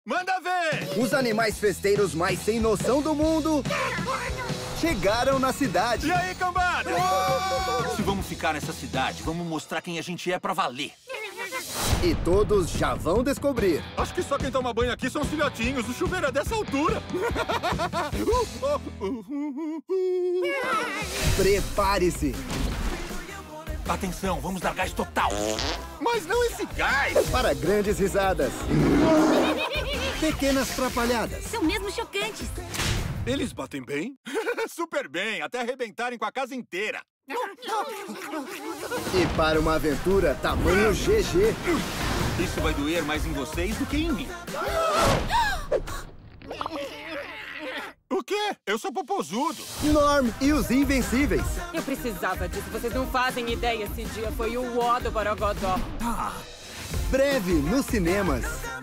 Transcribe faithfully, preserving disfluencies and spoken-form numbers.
Manda ver! Os animais festeiros mais sem noção do mundo chegaram na cidade. E aí, cambada? Se vamos ficar nessa cidade, vamos mostrar quem a gente é pra valer. E todos já vão descobrir. Acho que só quem toma banho aqui são os filhotinhos. O chuveiro é dessa altura. Prepare-se. Atenção, vamos dar gás total. Mas não esse gás! Para grandes risadas. Pequenas trapalhadas. São mesmo chocantes. Eles batem bem? Super bem, até arrebentarem com a casa inteira. E para uma aventura tamanho G G. Isso vai doer mais em vocês do que em mim. O quê? Eu sou popozudo. Norm e os Invencíveis. Eu precisava disso. Vocês não fazem ideia. Esse dia foi o ó do Borogodó. Breve nos cinemas.